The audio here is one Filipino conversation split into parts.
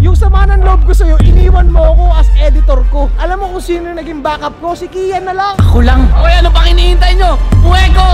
Yung sama ng loob ko sa'yo, iniwan mo ako as editor ko. Alam mo kung sino naging backup ko? Si Kian na lang. Ako lang. Okay, ano pang hinihintay nyo? Fuego!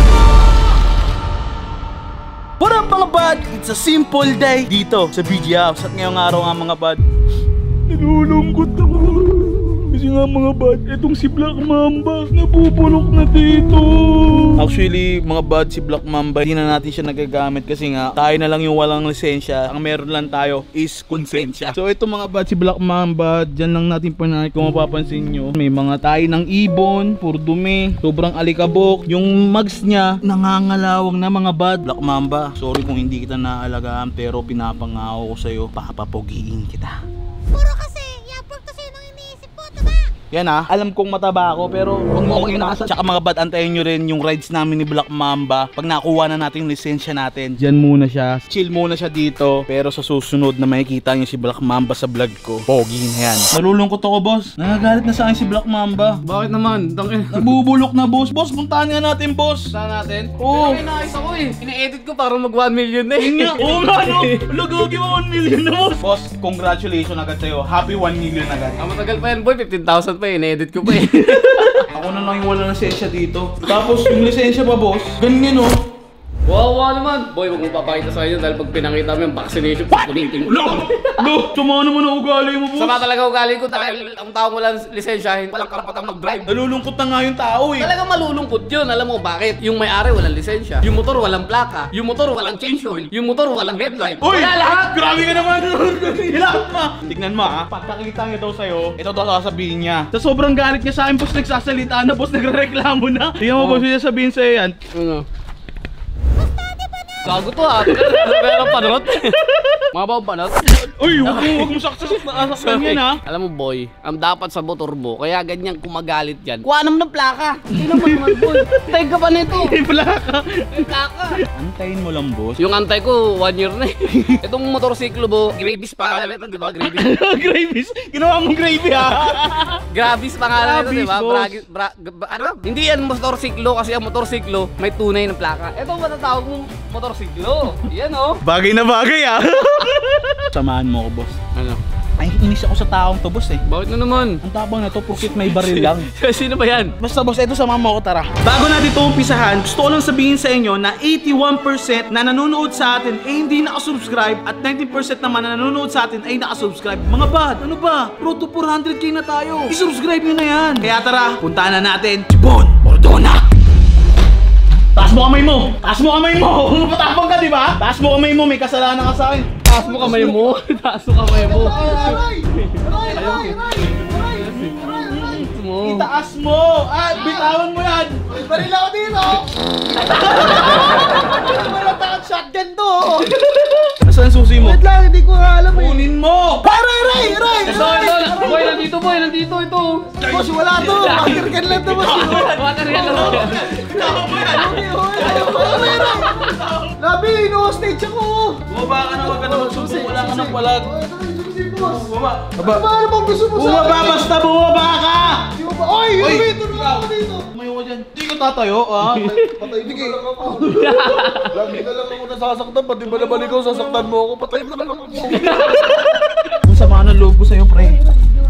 What up mga bad? It's a simple day dito sa BG House. At ngayong araw nga mga bad, nalulungkot ako. Kasi nga mga bad, etong si Black Mamba nabubulok na dito. Actually mga bad, si Black Mamba hindi na natin siya nagagamit kasi nga tayo na lang yung walang lisensya. Ang meron lang tayo is konsensya. So ito mga bad, si Black Mamba, dyan lang natin panay. Kung mapapansin nyo, may mga tayo ng ibon, puro dumi, sobrang alikabok. Yung mags niya nangangalawang na mga bad. Black Mamba, sorry kung hindi kita naalagaan, pero pinapangako ko sa'yo, papapogiin kita. Puro kasi, i-approve to sa'yo nang iniisip ko, diba? Yan alam kong mataba ako pero huwag mo akong inaasahan. Tsaka mga bad, antayin nyo rin yung rides namin ni Black Mamba. Pag nakuha na natin yung lisensya natin, dyan muna siya, chill muna siya dito. Pero sa susunod na makikita nyo si Black Mamba sa vlog ko, pogi na yan. Nalulungkot ako boss, nagagalit na sa akin si Black Mamba. Bakit naman? Nagbubulok na boss. Boss, puntahan nga natin boss. Saan natin? Oo. Ay, naayos ako eh. Ina-edit ko para mag 1 million na eh. Yun nga, oo nga no. Lagagi mo 1 million na boss. Boss, congratulations agad sa'yo. Happy 1 million agad. Ang matagal pa yan boy, 15,000 pa eh. Ina-edit ko pa eh. Ako na lang yung wala lisensya dito. Tapos yung lisensya pa boss, ganyan no. Wow, naman. Boy, huwag mo papakita sa inyo dahil pag pinakita mo yung vaccination, kulitin mo. Lo, sama naman ang ugali mo boss. Sama talaga ugali ko dahil ang tao mo lang lisensyahin, walang karapatang mag-drive. Nalulungkot na nga yung tao eh. Talagang malulungkot yun. Alam mo bakit? Yung may-ari walang lisensya. Yung motor walang plaka. Yung motor walang change oil. Yung motor walang headlight. Uy! Wala lahat! Grabe ka naman! Lahat ma! Tignan mo ha, pagkakita niya daw sa'yo, ito daw sasabihin niya. Sa sobrang galit niya sa akin, boss, nagsasalita na, boss, nagre-reklamo na. Tingnan mo boss, niya sabihin sa'yo yan. Ano? Gago to ah. Pero panot. Mga bawang panot. Uy, huwag mo saksasan yan ha. Alam mo boy, ang dapat sa motor mo, kaya ganyan kumagalit yan. Kuha naman ng plaka. Hindi naman boy. Antay ka pa nito. May plaka. May plaka. Antayin mo lang boss. Yung antay ko, 1 year na eh. Itong motorsiklo mo, Gravis pangalan ito, di ba? Gravis. Gravis? Ginawa mong gravy ha? Gravis pangalan ito, di ba? Gravis, Ano? Hindi yan motorsiklo kasi ang motorsiklo may tunay ng plaka. Ito matatawag mong motorsiklo. Yan oh. Bagay na bagay ah. Samahan mo ko boss. Ano? Ay, inis ako sa taong to boss eh. Bakit na naman? Ang tabang na to, porkit may baril lang. Sino ba yan? Basta boss, eto sama mo ako, tara. Bago natin ito umpisahan, gusto ko lang sabihin sa inyo na 81% na nanonood sa atin ay hindi nakasubscribe at 19% naman na nanonood sa atin ay nakasubscribe. Mga bad, ano ba? Road to 400k na tayo. I-subscribe nyo na yan. Kaya tara, puntahan na natin si Bon Ordona. Taas mo kamay mo! Taas mo kamay mo! Matapang ka, di ba? Taas mo kamay mo, may kasalanan ka sa akin. Taas mo kamay mo. Taas mo kamay mo. Itaas mo! Ah, bitawan mo yan! Baril ako dito! Walang takot shotgun to! Nasaan susi mo? Wait lang, hindi ko nga alam eh. Kunin mo! Ray! Ito. Boy, nandito ito. Boss, wala to! Watercan lang to, boss! Water yan lang. Labi, ino-stage ako! Bumaba ka na, wag ka na magsusi. Wala ka ng palag. Bumaba. Ano bang gusto mo sa Bumaba, basta bumaba ka! Oy! Ito na ako dito! Tumayo ka dyan. Hindi ko tatayo, ah. Patay na lang ako. Lagi na lang ako nasasaktan. Pati ba naman ikaw sasaktan mo ako? Patay na lang ako. Yung sama ng loob ko sa'yo, pre.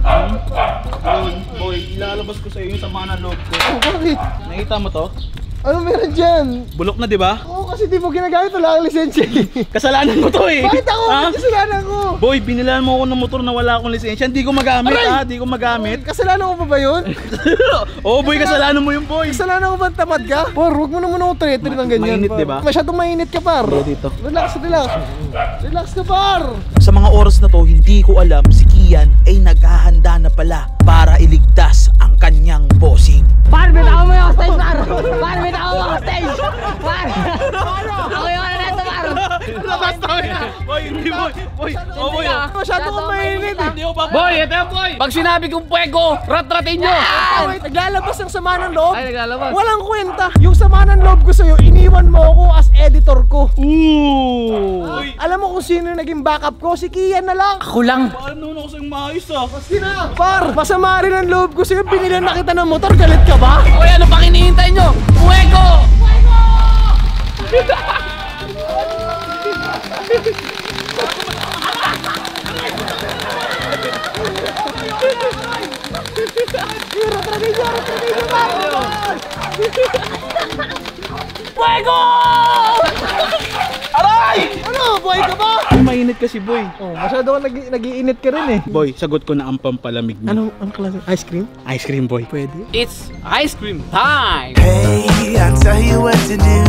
Boy, ilalabas ko sa'yo yung sama ng loob ko. Oh, bakit? Nakita mo to? Ano meron dyan? Bulok na, di ba? Oo, kasi di mo ginagamit. Wala kang lisensya. Kasalanan mo to eh. Bakit ako? Ha? Kasalanan ko. Boy, binilan mo ako ng motor na wala akong lisensya. Hindi ko magamit ha, hindi ko magamit. Kasalanan ko pa ba yun? Oo boy, kasalanan mo yung boy. Kasalanan ko ba tamad ka? Por, huwag mo naman ako treated ng ganyan. Mainit, par. di ba? Masyadong mainit ka, par. Dito. Relax. Relax ka, par. Sa mga oras na to, hindi ko alam si Kian ay naghahanda na pala para iligtas ang kanyang bossing. Par, bitaw mo yung stage, par! Par, bitaw mo yung stage! Par! Ako yung ano na ito, par! Boy, hindi boy. Boy, oh boy. Masyado kang mainit eh. Hindi ko pa. Boy, ito yung boy. Pag sinabi kong puwego, rat-ratin nyo. Wait, naglalabas ang sama ng loob. Ay, naglalabas. Walang kwenta. Yung sama ng loob ko sa'yo, iniwan mo ako as editor ko. Ooh. Alam mo kung sino naging backup ko? Si Kian na lang. Ako lang. Paano naman ako sa'yo maayos ah? Sina? Par, masama rin ang loob ko sa'yo. Binilan na kita ng motor. Galit ka ba? Okay, ano pang hinihintay nyo? Puwego! Fuego! Aray! Ano, buhay ka ba? Ay, mainit kasi, boy. Oh, masyado ka nag-iinit ka rin eh. Boy, sagot ko na ang pampalamig niya. Anong klase? Ice cream? Ice cream, boy. Pwede. It's ice cream time! Hey, I'll tell you what to do.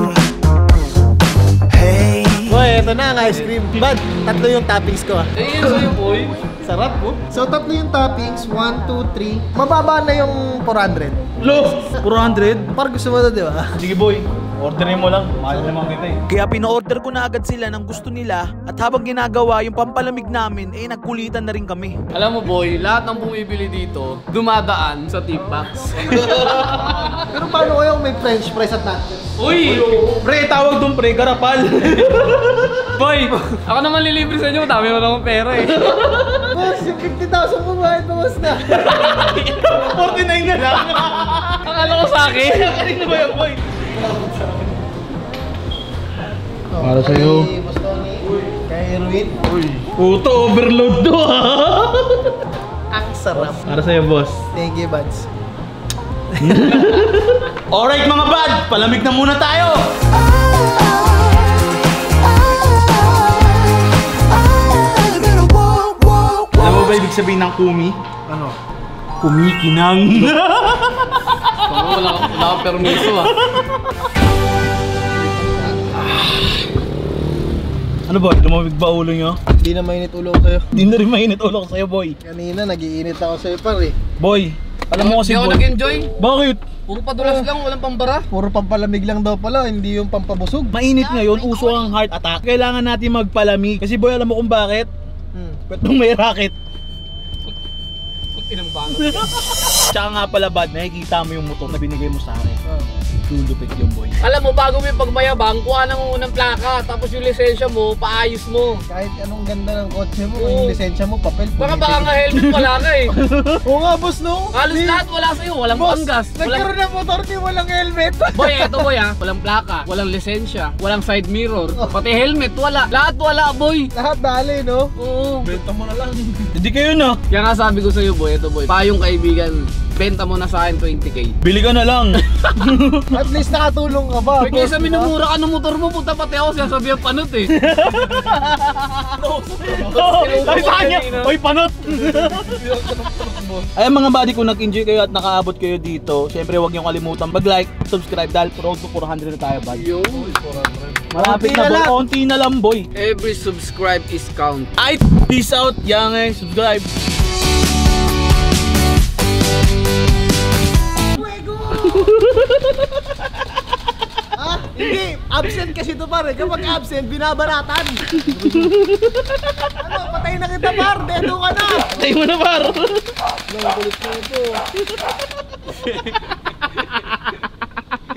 Hey. Boy, ito na ang ice cream. Bad, tatlo yung toppings ko ah. Eh, yun sa'yo, boy. Sarap po. So, tatlo yung toppings. 1, 2, 3. Mababa na yung 400. Lo! 400? Parang gusto mo na, di ba? Sige, boy. Orderin mo lang. Mahal naman kita eh. Kaya pina-order ko na agad sila ng gusto nila. At habang ginagawa yung pampalamig namin, eh nagkulitan na rin kami. Alam mo, boy, lahat ng bumibili dito, dumadaan sa tip box. Pero paano kayo may french fries at nachos? Uy! Pre, tawag dun pre, garapal. Boy, ako naman lilibre sa inyo, dami mo naman pera eh. Boss, yung 50,000 mo ba? Ito, boss na. 49 na lang. Akala ko sa akin. Kanina ba yan, boy? Para sa'yo. Kay Boss Tony. Kay Erwin. Puto, overload to ha. Ang sarap. Para sa'yo, boss. Thank you, buds. Alright mga bad, palamig na muna tayo. Alam mo ba ibig sabihin ng kumi? Ano? Kumikinang. Wala kang permiso ah. Ano boy, lumamig ba ulo nyo? Hindi na mainit ulo ko sa'yo. Hindi na rin mainit ulo ko sa'yo boy. Kanina, nag-iinit ako sa'yo par eh. Boy, alam mo kasi Hindi ako boy. nag-enjoy. Bakit? Puro padulas lang, walang pambara. Puro pampalamig lang daw pala, hindi yung pampabusog. Mainit ngayon, uso ang heart attack. Kailangan natin magpalamig. Kasi boy, alam mo kung bakit? Ba't nung may racket? Inang bangot. Tsaka nga pala bad, nakikita mo yung motor na binigay mo sa akin. Lulupit yung boy. Alam mo, bago mo yung pagmayabang, kuha ng unang plaka, tapos yung lisensya mo, paayos mo. Kahit anong ganda ng kotse mo, Oo. yung lisensya mo, papel. Baka nga helmet wala ka eh. Oo nga, boss, no? Halos lahat wala sa'yo, walang Boss, panggas. nagkaroon ng motor, di walang helmet. Boy, eto boy ah, walang plaka, walang lisensya, walang side mirror, pati helmet, wala. Lahat wala, boy. Lahat dali, no? Oo. Benta mo na lang. Hindi kayo na. Kaya nga sabi ko sa'yo boy, eto boy, payong kaibigan, benta mo na sa akin 20k. Bili ka na lang. At least nakatulong ka ba? Pag kaysa minumura ka ng motor mo, punta pati ako siya sabi ang panot eh. Ay, sa kanya! Oy, panot! Ay, mga buddy, kung nag-enjoy kayo at nakaabot kayo dito, syempre huwag niyo kalimutan mag-like, subscribe dahil road to 400 na tayo, buddy. Yo. Malapit na, boy. Konti na lang, boy. Every subscribe is count. Ay, peace out. Yang subscribe. Ah, hindi. Absent kasi ito pare. Kapag absent, binabaratan. Ano, patayin na kita par. Dedo ka na. Tayo mo na, par. Ang kulit ko ito.